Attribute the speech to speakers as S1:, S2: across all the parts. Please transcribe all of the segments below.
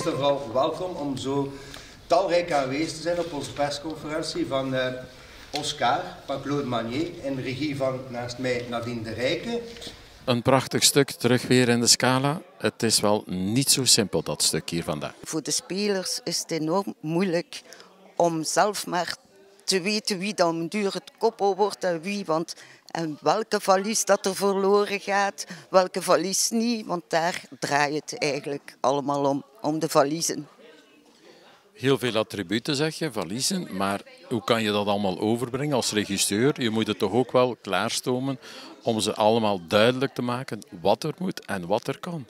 S1: Eerst en vooral welkom om zo talrijk aanwezig te zijn op onze persconferentie van Oscar, van Claude Manier, in de regie van naast mij Nadine de Rijke.
S2: Een prachtig stuk, terug weer in de Scala. Het is wel niet zo simpel, dat stuk hier vandaag.
S3: Voor de spelers is het enorm moeilijk om zelf maar te weten wie dan duur het koppel wordt en wie. En welke valies dat er verloren gaat, welke valies niet. Want daar draait het eigenlijk allemaal om de valiezen.
S2: Heel veel attributen zeg je, valiezen. Maar hoe kan je dat allemaal overbrengen als regisseur? Je moet het toch ook wel klaarstomen om ze allemaal duidelijk te maken wat er moet en wat er kan.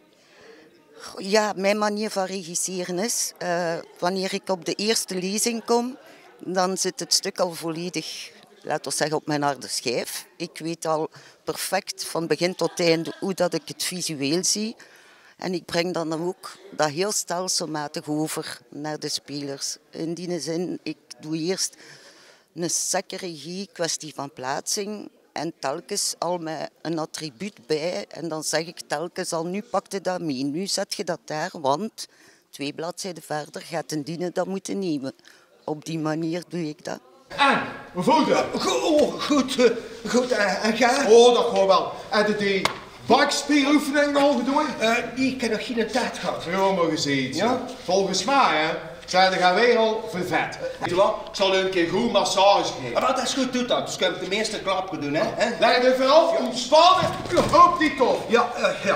S3: Ja, mijn manier van regisseren is, wanneer ik op de eerste lezing kom, dan zit het stuk al volledig, laten we zeggen, op mijn harde schijf. Ik weet al perfect van begin tot einde hoe dat ik het visueel zie. En ik breng dan ook dat heel stelselmatig over naar de spelers. In die zin, ik doe eerst een secke regie, kwestie van plaatsing. En telkens al met een attribuut bij. En dan zeg ik telkens al, nu pak je dat mee. Nu zet je dat daar, want 2 bladzijden verder gaat een diener dat moeten nemen. Op die manier doe ik dat.
S4: En, hoe voelt het?
S1: Goed, en ga?
S4: Oh, dat gewoon wel. En die buikspieroefening al gedaan?
S1: Ik heb nog geen tijd gehad.
S4: Ja, maar gezien.
S1: Ja?
S4: Volgens mij, hè, zijn de weer al vervet. Weet je wat? Ik zal u een keer goed massage geven.
S1: Maar dat is goed, doe dat. Dus ik heb de meeste klappen doen, hè?
S4: Leg je vooral, ontspannen, op die kop.
S1: Ja.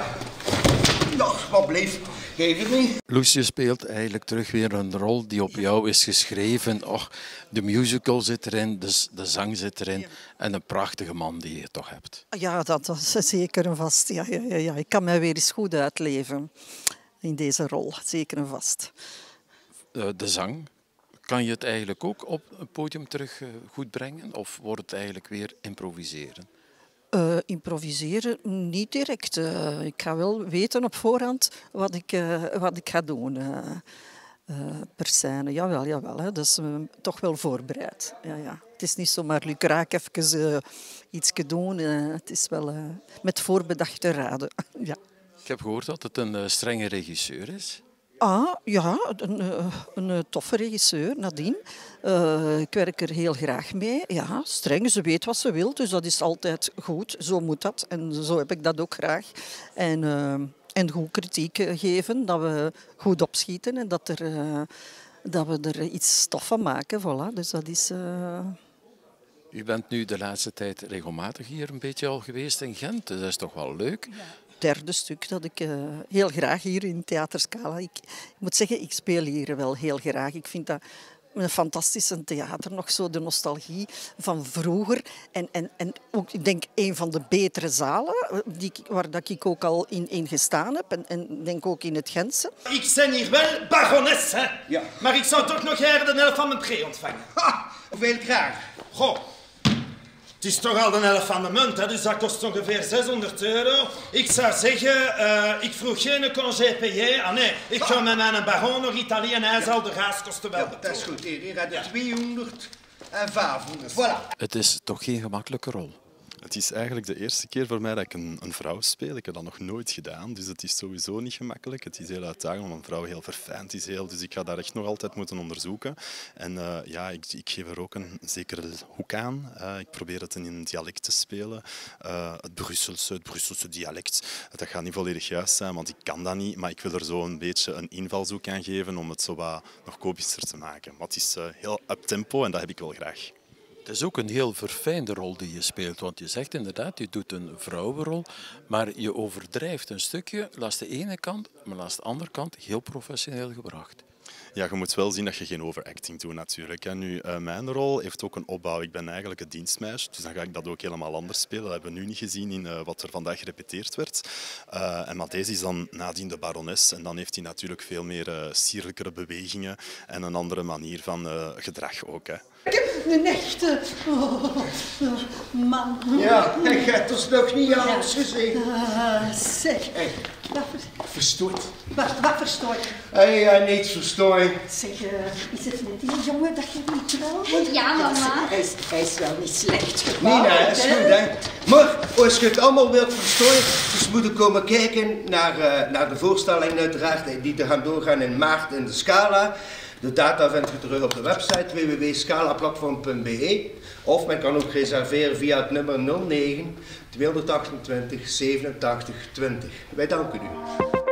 S1: Nou, wat bleef. Geef het niet.
S2: Loes, je speelt eigenlijk terug weer een rol die op jou is geschreven. Och, de musical zit erin, de zang zit erin en een prachtige man die je toch hebt.
S5: Ja, dat is zeker en vast. Ja. Ik kan mij weer eens goed uitleven in deze rol, zeker en vast.
S2: De zang, kan je het eigenlijk ook op het podium terug goed brengen of wordt het eigenlijk weer improviseren?
S5: Improviseren niet direct. Ik ga wel weten op voorhand wat ik ga doen per scène. Jawel. Hè. Dat is toch wel voorbereid. Ja. Het is niet zomaar lukraak even iets doen. Het is wel met voorbedachte raden. Ja.
S2: Ik heb gehoord dat het een strenge regisseur is.
S5: Ja, een toffe regisseur, Nadine. Ik werk er heel graag mee. Ja, streng, ze weet wat ze wil, dus dat is altijd goed. Zo moet dat en zo heb ik dat ook graag. En goed kritiek geven, dat we goed opschieten en dat we er iets tof van maken. Voilà. Dus dat is...
S2: U bent nu de laatste tijd regelmatig hier een beetje al geweest in Gent, dus dat is toch wel leuk.
S5: Ja. Derde stuk dat ik heel graag hier in Theater Scala. Ik moet zeggen, ik speel hier wel heel graag. Ik vind dat een fantastische theater, nog zo de nostalgie van vroeger. En ook, ik denk, een van de betere zalen, waar dat ik ook al in gestaan heb. En denk ook in het Gentse.
S6: Ik ben hier wel barones, hè?
S1: Ja.
S6: Maar ik zou toch nog graag de helft van mijn pre ontvangen.
S1: Hoeveel graag?
S6: Goh. Het is toch al de helft van de munt, hè? Dus dat kost ongeveer €600. Ik zou zeggen, ik vroeg geen congé payé. Nee, ik ga met mijn baron naar Italië en hij zal de reiskosten wel betalen.
S1: Dat is goed. Hier had je 200 en 500. Voilà.
S2: Het is toch geen gemakkelijke rol?
S7: Het is eigenlijk de eerste keer voor mij dat ik een vrouw speel. Ik heb dat nog nooit gedaan, dus het is sowieso niet gemakkelijk. Het is heel uitdagend, omdat een vrouw heel verfijnd is. Dus ik ga daar echt nog altijd moeten onderzoeken. En ik geef er ook een zekere hoek aan. Ik probeer het in een dialect te spelen. Het Brusselse dialect. Dat gaat niet volledig juist zijn, want ik kan dat niet. Maar ik wil er zo een beetje een invalshoek aan geven om het zo wat nog komischer te maken. Maar het is heel up-tempo en dat heb ik wel graag.
S2: Het is ook een heel verfijnde rol die je speelt, want je zegt inderdaad, je doet een vrouwenrol, maar je overdrijft een stukje, langs de ene kant, maar langs de andere kant heel professioneel gebracht.
S7: Ja, je moet wel zien dat je geen overacting doet natuurlijk. En nu, mijn rol heeft ook een opbouw. Ik ben eigenlijk het dienstmeisje, dus dan ga ik dat ook helemaal anders spelen. Dat hebben we nu niet gezien in wat er vandaag gerepeteerd werd. Maar deze is dan nadien de barones en dan heeft hij natuurlijk veel meer sierlijkere bewegingen en een andere manier van gedrag ook. Hè.
S8: Ik heb een echte man.
S1: Ja, je hebt ons nog niet alles gezien.
S8: Zeg,
S4: verstoord.
S8: Wat verstoord?
S4: Hey, niets verstoord.
S8: Zeg, is het met die jongen dat je niet trouwt?
S9: Ja, mama.
S8: Hij is wel niet slecht gebouwd.
S1: Nina, is goed, hè. Maar als je het allemaal wilt verstoren, dus moeten komen kijken naar de voorstelling uiteraard, die te gaan doorgaan in maart in de Scala. De data vindt u terug op de website www.scalaplatform.be. Of men kan ook reserveren via het nummer 09 228 87 20. Wij danken u.